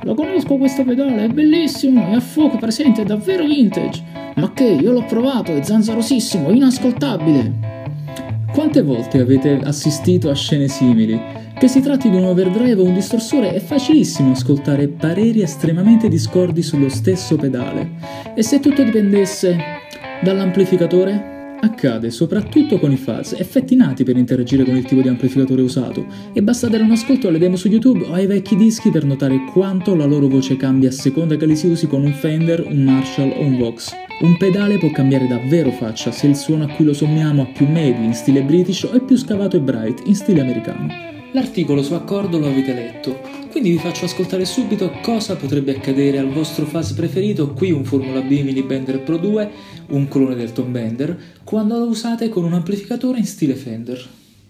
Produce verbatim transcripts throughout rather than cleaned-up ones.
Lo conosco questo pedale, è bellissimo, è a fuoco presente, è davvero vintage. Ma che, io l'ho provato, è zanzarosissimo, inascoltabile. Quante volte avete assistito a scene simili? Che si tratti di un overdrive o un distorsore è facilissimo ascoltare pareri estremamente discordi sullo stesso pedale. E se tutto dipendesse dall'amplificatore? Accade soprattutto con i fuzz, effetti nati per interagire con il tipo di amplificatore usato, e basta dare un ascolto alle demo su YouTube o ai vecchi dischi per notare quanto la loro voce cambia a seconda che li si usi con un Fender, un Marshall o un Vox. Un pedale può cambiare davvero faccia se il suono a cui lo sommiamo ha più medi in stile british o è più scavato e bright in stile americano. L'articolo su accordo lo avete letto, quindi vi faccio ascoltare subito cosa potrebbe accadere al vostro fuzz preferito, qui un Formula B Mini Bender Pro due, un clone del Tom Bender, quando lo usate con un amplificatore in stile Fender.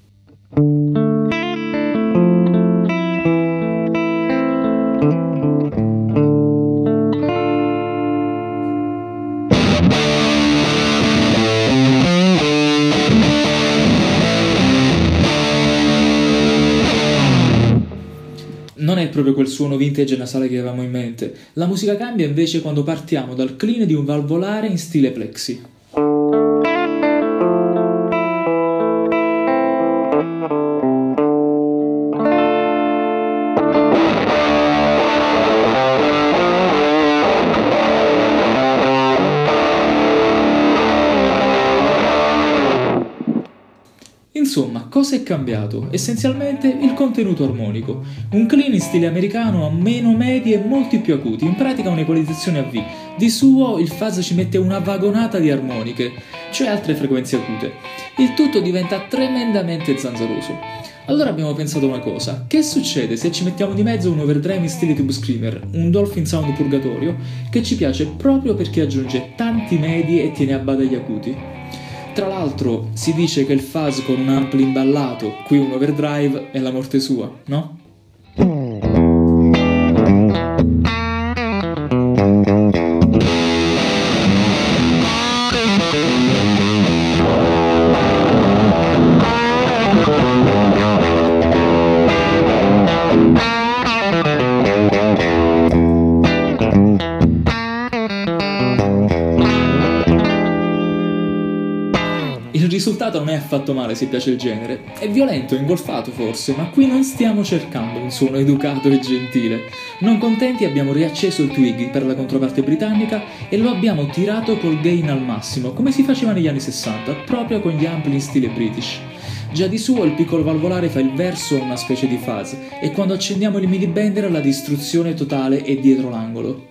Non è proprio quel suono vintage e nasale che avevamo in mente. La musica cambia invece quando partiamo dal clean di un valvolare in stile plexi. Insomma, cosa è cambiato? Essenzialmente il contenuto armonico. Un clean in stile americano ha meno medi e molti più acuti, in pratica un'equalizzazione a V. Di suo il fuzz ci mette una vagonata di armoniche, cioè altre frequenze acute. Il tutto diventa tremendamente zanzaroso. Allora abbiamo pensato una cosa: che succede se ci mettiamo di mezzo un overdrive in stile Tube Screamer, un Dolphin Sound purgatorio, che ci piace proprio perché aggiunge tanti medi e tiene a bada gli acuti? Tra l'altro si dice che il fuzz con un ampli imballato, qui un overdrive, è la morte sua, no? Il risultato non è affatto male se piace il genere, è violento, ingolfato forse, ma qui non stiamo cercando un suono educato e gentile. Non contenti abbiamo riacceso il Twiggy per la controparte britannica e lo abbiamo tirato col gain al massimo, come si faceva negli anni sessanta, proprio con gli ampli in stile British. Già di suo il piccolo valvolare fa il verso a una specie di fuzz, e quando accendiamo il midi bender la distruzione totale è dietro l'angolo.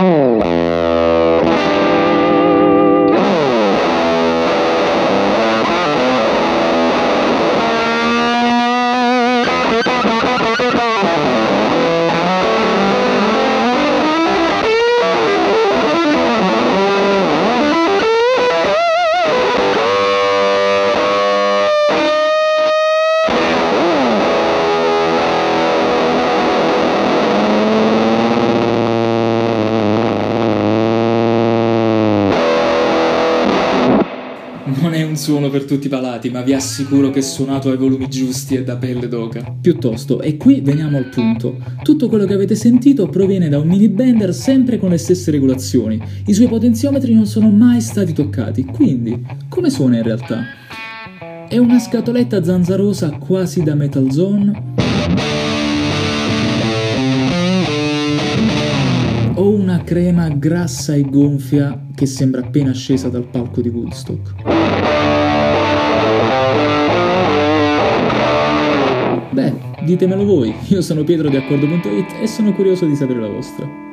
Non è un suono per tutti i palati, ma vi assicuro che suonato ai volumi giusti è da pelle d'oca. Piuttosto, e qui veniamo al punto. Tutto quello che avete sentito proviene da un mini bender sempre con le stesse regolazioni. I suoi potenziometri non sono mai stati toccati, quindi come suona in realtà? È una scatoletta zanzarosa quasi da Metal Zone? O una crema grassa e gonfia che sembra appena scesa dal palco di Woodstock? Beh, ditemelo voi, io sono Pietro di Accordo punto it e sono curioso di sapere la vostra.